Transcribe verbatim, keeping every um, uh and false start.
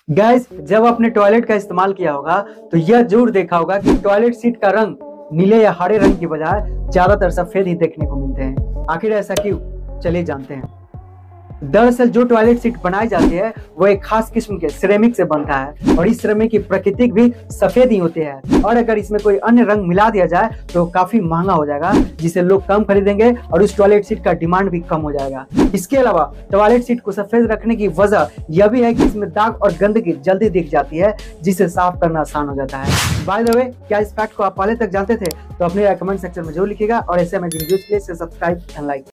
Gas, जब आपने toilet का इस्तेमाल किया होगा तो यह जरूर देखा होगा कि टॉयलेट सीट का रंग नीले या हरे रंग की बजाय ज्यादातर सफेद ही देखने को मिलते हैं। आखिर ऐसा क्यों, चलिए जानते हैं। दरअसल जो टॉयलेट सीट बनाई जाती है वो एक खास किस्म के सिरेमिक से बनता है और इस सिरेमिक की प्रकृति भी सफेद ही होती है, और अगर इसमें कोई अन्य रंग मिला दिया जाए तो काफी महंगा हो जाएगा, जिसे लोग कम खरीदेंगे और उस टॉयलेट सीट का डिमांड भी कम हो जाएगा। इसके अलावा टॉयलेट सीट को सफेद रखने की वजह यह भी है कि इसमें दाग और गंदगी जल्दी दिख जाती है, जिसे साफ करना आसान हो जाता है। बाय द वे, क्या इस फैक्ट को आप पहले तक जानते थे? तो अपने कमेंट सेक्शन में जरूर लिखिएगा और ऐसे अमेजिंग न्यूज़ के लिए सब्सक्राइब एंड लाइक।